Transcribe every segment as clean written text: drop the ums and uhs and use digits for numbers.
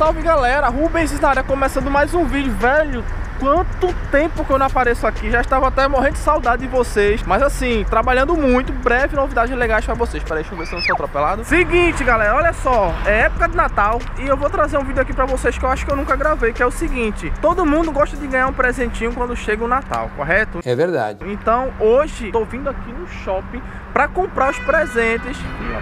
salve galera, Rubens na área, começando mais um vídeo, velho. Quanto tempo que eu não apareço aqui, já estava até morrendo de saudade de vocês. Mas assim, trabalhando muito, breve novidades legais pra vocês. Peraí, deixa eu ver se eu não sou atropelado. Seguinte galera, olha só, é época de Natal e eu vou trazer um vídeo aqui pra vocês que eu acho que eu nunca gravei, que é o seguinte: todo mundo gosta de ganhar um presentinho quando chega o Natal, correto? É verdade. Então hoje, tô vindo aqui no shopping pra comprar os presentes.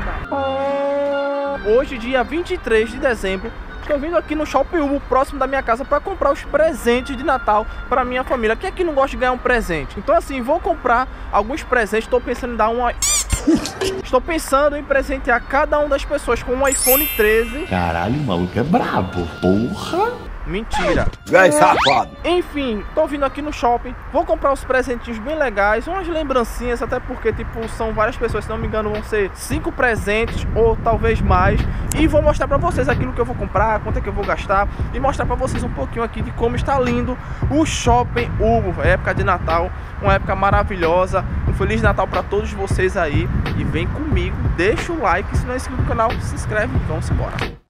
Hoje, dia 23 de dezembro, estou vindo aqui no Shopping Ubo, próximo da minha casa, para comprar os presentes de Natal para minha família. Quem é que não gosta de ganhar um presente? Então assim, vou comprar alguns presentes. Estou pensando em dar Estou pensando em presentear cada uma das pessoas com um iPhone 13. Caralho, o maluco é brabo. Porra! Mentira. Véi, safado. Enfim, tô vindo aqui no shopping. Vou comprar uns presentinhos bem legais, umas lembrancinhas, até porque, tipo, são várias pessoas, se não me engano, vão ser 5 presentes ou talvez mais. E vou mostrar pra vocês aquilo que eu vou comprar, quanto é que eu vou gastar, e mostrar pra vocês um pouquinho aqui de como está lindo o Shopping Ubo. É época de Natal, uma época maravilhosa. Um Feliz Natal pra todos vocês aí. E vem comigo, deixa o like, se não é inscrito no canal, se inscreve e vamos embora.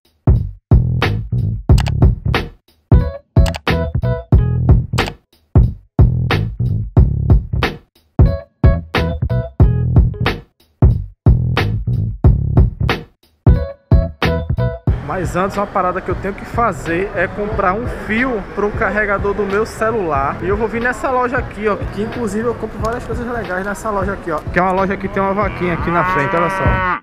Mas antes, uma parada que eu tenho que fazer é comprar um fio para o carregador do meu celular. E eu vou vir nessa loja aqui, ó, que inclusive eu compro várias coisas legais nessa loja aqui, ó. Que é uma loja que tem uma vaquinha aqui na frente, olha só.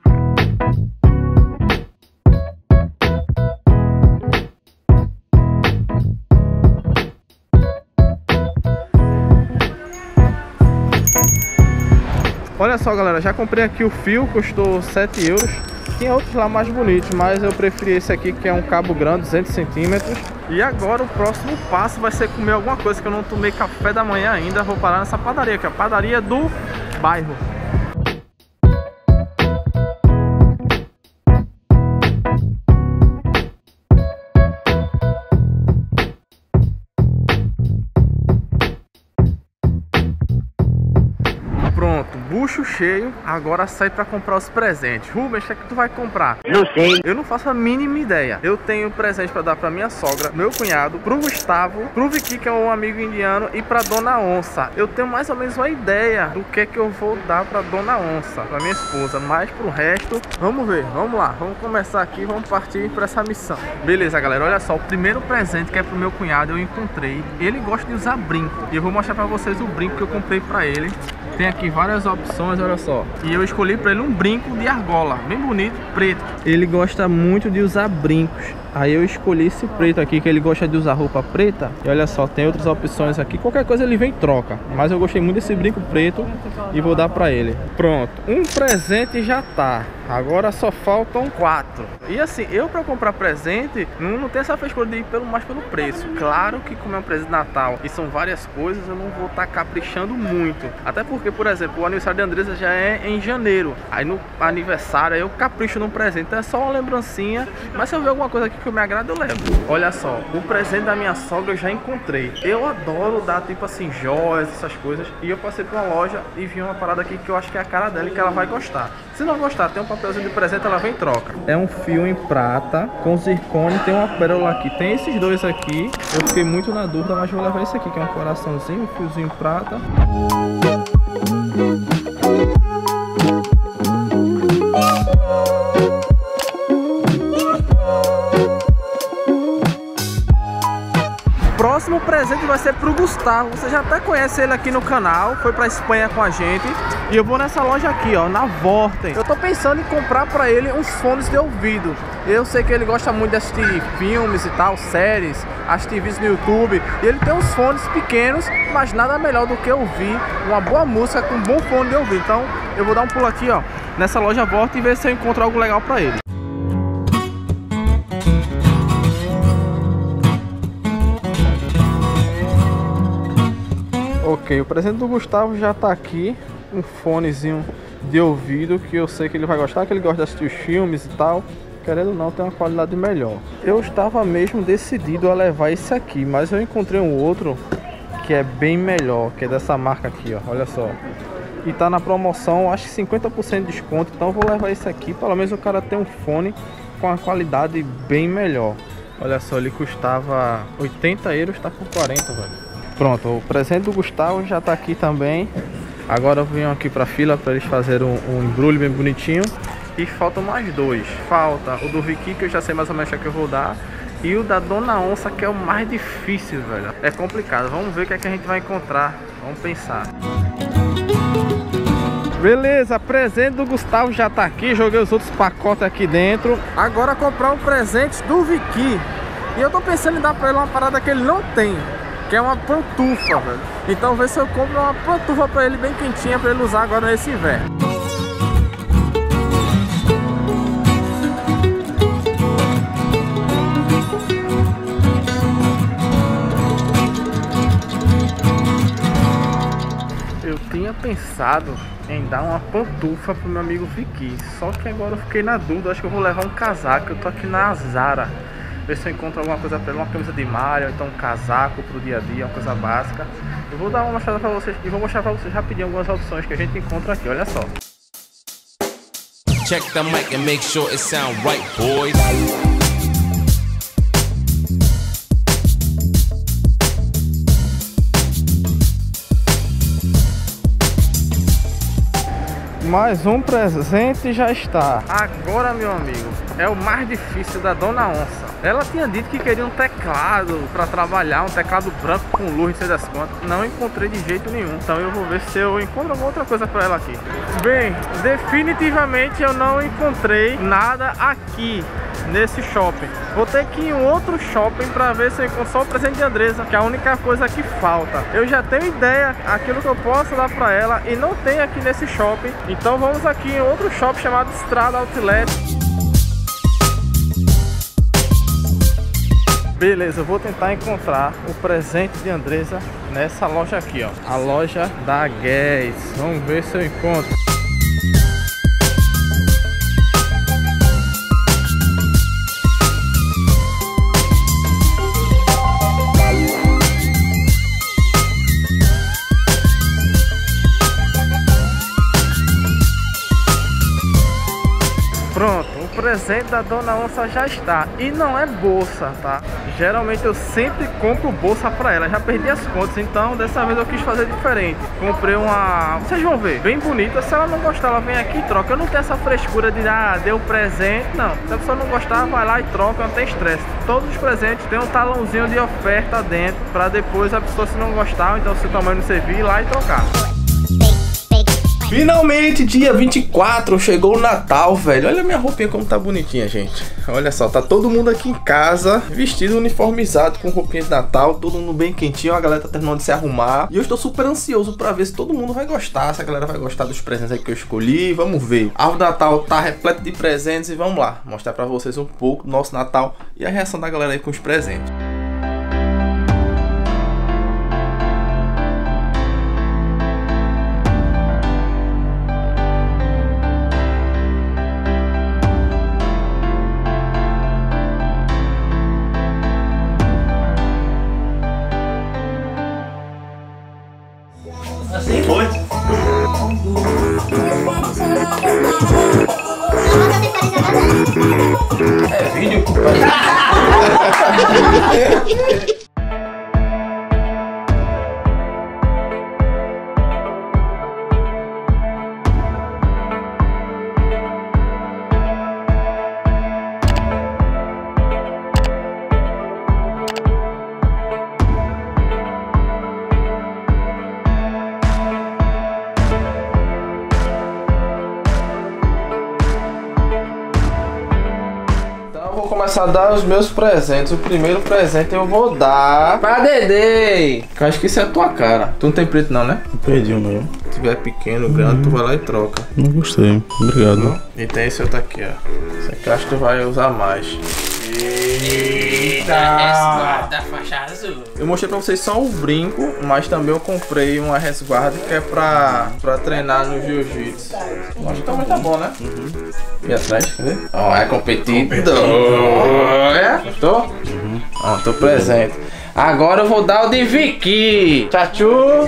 Olha só galera, já comprei aqui o fio, custou 7 euros. Tinha outros lá mais bonitos, mas eu preferi esse aqui, que é um cabo grande, 200 centímetros. E agora o próximo passo vai ser comer alguma coisa, que eu não tomei café da manhã ainda. Vou parar nessa padaria, que é a padaria do bairro. Pronto, bucho cheio, agora sai pra comprar os presentes. Rubens, o que é que tu vai comprar? Não sei. Eu não faço a mínima ideia. Eu tenho presente pra dar pra minha sogra, meu cunhado, pro Gustavo, pro Vicky, que é um amigo indiano, e pra Dona Onça. Eu tenho mais ou menos uma ideia do que é que eu vou dar pra Dona Onça, pra minha esposa, mas pro resto, vamos ver, vamos lá. Vamos começar aqui, vamos partir pra essa missão. Beleza, galera, olha só, o primeiro presente que é pro meu cunhado eu encontrei. Ele gosta de usar brinco, e eu vou mostrar pra vocês o brinco que eu comprei pra ele. Tem aqui várias opções, olha só. E eu escolhi pra ele um brinco de argola, bem bonito, preto. Ele gosta muito de usar brincos. Aí eu escolhi esse preto aqui, que ele gosta de usar roupa preta. E olha só, tem outras opções aqui. Qualquer coisa ele vem em troca. Mas eu gostei muito desse brinco preto e vou dar pra ele. Pronto, um presente já tá. Agora só faltam 4. E assim, eu pra comprar presente, não tenho essa frescura de ir mais pelo preço. Claro que como é um presente de Natal e são várias coisas, eu não vou estar caprichando muito. Até porque, por exemplo, o aniversário de Andressa já é em janeiro. Aí no aniversário eu capricho no presente. Então é só uma lembrancinha. Mas se eu ver alguma coisa aqui que eu me agrada, eu levo. Olha só, o presente da minha sogra eu já encontrei. Eu adoro dar tipo assim joias, essas coisas. E eu passei por uma loja e vi uma parada aqui que eu acho que é a cara dela e que ela vai gostar. Se não gostar, tem um papelzinho de presente, ela vem em troca. É um fio em prata com zircone, tem uma pérola aqui. Tem esses dois aqui. Eu fiquei muito na dúvida, mas vou levar esse aqui, que é um coraçãozinho, um fiozinho em prata. Próximo presente vai ser pro Gustavo. Você já até conhece ele aqui no canal, foi pra Espanha com a gente. E eu vou nessa loja aqui, ó, na Vorten. Eu tô pensando em comprar pra ele uns fones de ouvido. Eu sei que ele gosta muito de assistir filmes e tal, séries, assistir vídeos no YouTube. E ele tem uns fones pequenos, mas nada melhor do que ouvir uma boa música com um bom fone de ouvido. Então eu vou dar um pulo aqui, ó, nessa loja Vorten e ver se eu encontro algo legal pra ele. Ok, o presente do Gustavo já tá aqui. Um fonezinho de ouvido que eu sei que ele vai gostar, que ele gosta de assistir os filmes e tal. Querendo ou não, tem uma qualidade melhor. Eu estava mesmo decidido a levar esse aqui, mas eu encontrei um outro que é bem melhor, que é dessa marca aqui, ó. Olha só. E tá na promoção, acho que 50% de desconto. Então eu vou levar esse aqui, pelo menos o cara tem um fone com uma qualidade bem melhor. Olha só, ele custava 80 euros, tá por 40, velho. Pronto, o presente do Gustavo já tá aqui também. Agora eu venho aqui pra fila pra eles fazerem um embrulho bem bonitinho. E faltam mais dois. Falta o do Vicky, que eu já sei mais ou menos o que eu vou dar. E o da Dona Onça, que é o mais difícil, velho. É complicado. Vamos ver o que é que a gente vai encontrar. Vamos pensar. Beleza, presente do Gustavo já tá aqui. Joguei os outros pacotes aqui dentro. Agora comprar um presente do Vicky. E eu tô pensando em dar pra ele uma parada que ele não tem, que é uma pantufa, velho. Então ver se eu compro uma pantufa pra ele bem quentinha, pra ele usar agora nesse inverno. Eu tinha pensado em dar uma pantufa pro meu amigo Vicky, só que agora eu fiquei na dúvida. Acho que eu vou levar um casaco. Eu tô aqui na Zara, ver se eu encontro alguma coisa pra ele, uma camisa de malha, ou então um casaco pro dia a dia, uma coisa básica. Eu vou dar uma mostrada pra vocês e vou mostrar pra vocês rapidinho algumas opções que a gente encontra aqui, olha só. Check the mic and make sure it sound right, boys. Mais um presente já está. Agora, meu amigo, é o mais difícil da Dona Onça. Ela tinha dito que queria um teclado para trabalhar, um teclado branco com luz, não sei das quantas. Não encontrei de jeito nenhum. Então eu vou ver se eu encontro alguma outra coisa para ela aqui. Bem, definitivamente eu não encontrei nada aqui nesse shopping. Vou ter que ir em outro shopping para ver se eu encontro só o presente de Andressa, que é a única coisa que falta. Eu já tenho ideia aquilo que eu posso dar para ela e não tem aqui nesse shopping. Então vamos aqui em outro shopping chamado Strada Outlet. Beleza, eu vou tentar encontrar o presente de Andressa nessa loja aqui, ó. A loja da Guess. Vamos ver se eu encontro. Pronto, o presente da Dona Onça já está. E não é bolsa, tá? Geralmente eu sempre compro bolsa pra ela. Já perdi as contas, então dessa vez eu quis fazer diferente. Comprei uma... vocês vão ver, bem bonita. Se ela não gostar, ela vem aqui e troca. Eu não tenho essa frescura de deu presente. Não, se a pessoa não gostar, vai lá e troca, não tem estresse. Todos os presentes tem um talãozinho de oferta dentro, pra depois a pessoa, se não gostar, ou então se o tamanho não servir, ir lá e trocar. Finalmente, dia 24, chegou o Natal, velho. Olha a minha roupinha como tá bonitinha, gente. Olha só, tá todo mundo aqui em casa, vestido, uniformizado, com roupinha de Natal. Todo mundo bem quentinho, a galera tá terminando de se arrumar. E eu estou super ansioso pra ver se todo mundo vai gostar, se a galera vai gostar dos presentes aí que eu escolhi. Vamos ver. A árvore do Natal tá repleto de presentes e vamos lá mostrar pra vocês um pouco do nosso Natal e a reação da galera aí com os presentes. Assim foi? É vídeo? Começar a dar os meus presentes. O primeiro presente eu vou dar pra Dedê. Eu acho que isso é a tua cara. Tu não tem preto não, né? Não perdi o meu. Se tiver pequeno, grande, tu vai lá e troca. Não gostei. Obrigado. Não? E tem esse outro aqui, ó. Esse aqui eu acho que tu vai usar mais. Eita! Da faixa azul. Eu mostrei pra vocês só o brinco, mas também eu comprei uma resguarda que é pra treinar no jiu-jitsu. Acho que também tá bom, né? Uhum. E atrás, cadê? Ó, é competidor. É? Gostou? Uhum. Ó, tô presente. Agora eu vou dar o de Vicky. Tchachu.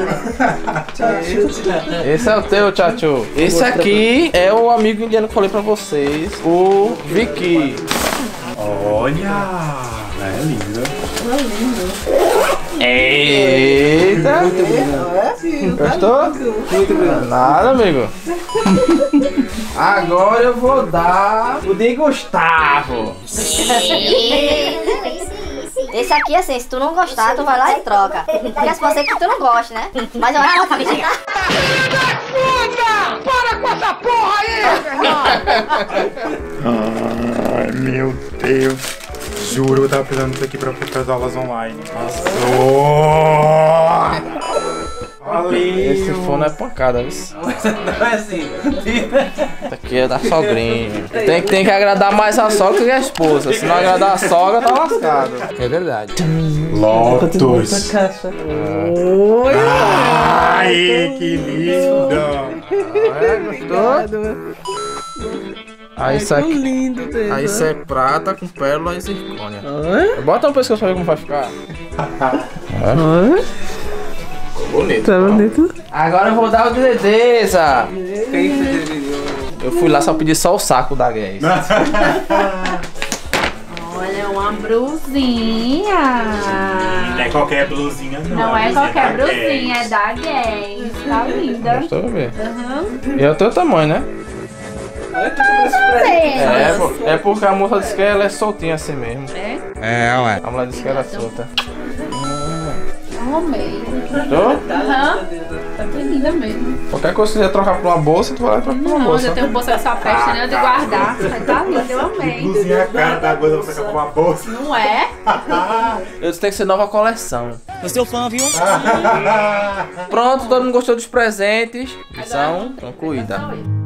Esse é o teu, Tchachu. Esse aqui é o amigo indiano que eu falei pra vocês, o Vicky. Olha! É linda. Eita! Gostou? Muito obrigado. Nada, amigo. Agora eu vou dar o de Gustavo. Esse aqui, assim, se tu não gostar, tu vai lá e troca. Porque pode ser que tu não goste, né? Mas eu acho que mentira. Para com essa porra aí! Ai, meu Deus. Juro que eu tava precisando disso aqui pra as aulas online. Esse fone é pancada, viu? Não é assim. Isso aqui é da sogrinha. Tem que agradar mais a sogra que a esposa. Se não agradar a sogra, tá lascado. É verdade. Lotus. Ai, que lindo. Gostou? Aí isso aqui, lindo dele. aí isso é prata com pérola e zircônia. Bota no pescoço pra ver como vai ficar. Bonito. Tá bonito. Agora eu vou dar o de Dedeza. Eu fui lá só pedir só o saco da Guess. Olha, uma brusinha. Não é qualquer blusinha, não. Não é qualquer brusinha, é da Guess. Tá linda. Gostou, bebê? E é o teu tamanho, né? É porque a moça disse que ela é soltinha assim mesmo. É, ué. A mulher disse que era solta. Amei. Gostou? Aham. Tá bem linda mesmo. Qualquer coisa que você quiser trocar por uma bolsa, tu vai lá e troca por uma Não, bolsa. eu tenho bolsa dessa festa, né? De guardar. Mas tá linda, eu amei. Blusinha a cara da coisa pra você comprar uma bolsa. Não é? Eu disse que tem que ser nova coleção. Eu sou fã, viu? Pronto, todo mundo gostou dos presentes. Missão concluída.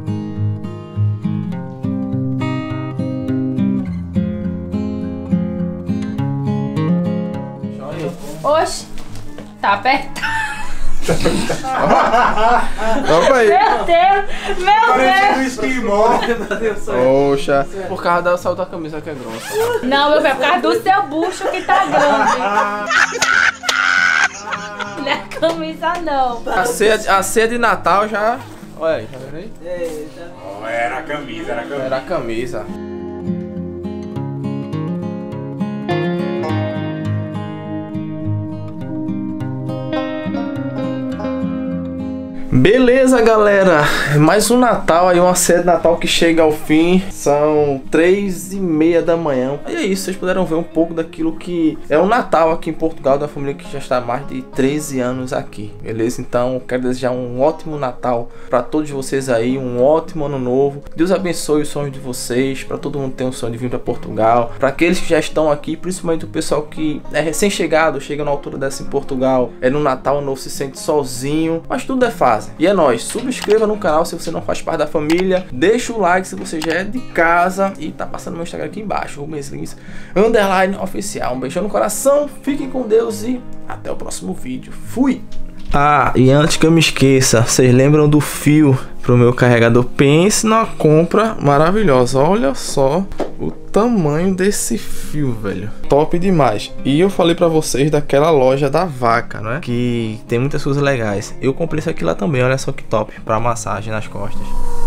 Oxe, tá apertado. Opa aí. Meu Deus, meu Deus. Um esquimó. Poxa. Por causa da saúde da camisa que é grossa. Não, meu filho, é por causa do seu bucho que tá grande. Não é a camisa, não. A ceia de Natal já... Olha aí, tá vendo aí? Oh, era a camisa, era a camisa. Era a camisa. Beleza, galera, mais um Natal aí, uma série de Natal que chega ao fim. São 3h30 da manhã. E é isso, vocês puderam ver um pouco daquilo que é o Natal aqui em Portugal, da família que já está há mais de 13 anos aqui. Beleza? Então, quero desejar um ótimo Natal para todos vocês aí, um ótimo ano novo. Deus abençoe os sonhos de vocês, para todo mundo ter um sonho de vir para Portugal. Para aqueles que já estão aqui, principalmente o pessoal que é recém-chegado, chega na altura dessa em Portugal, é no Natal, ano novo, se sente sozinho, mas tudo é fácil. E é nóis, subscreva no canal se você não faz parte da família, deixa o like se você já é de casa e tá passando meu Instagram aqui embaixo, _oficial. Um beijão no coração, fiquem com Deus e até o próximo vídeo. Fui! Ah, e antes que eu me esqueça, vocês lembram do fio pro meu carregador? Pense na compra maravilhosa, olha só o tamanho desse fio, velho, top demais. E eu falei pra vocês daquela loja da vaca, né, que tem muitas coisas legais. Eu comprei isso aqui lá também, olha só que top, pra massagem nas costas.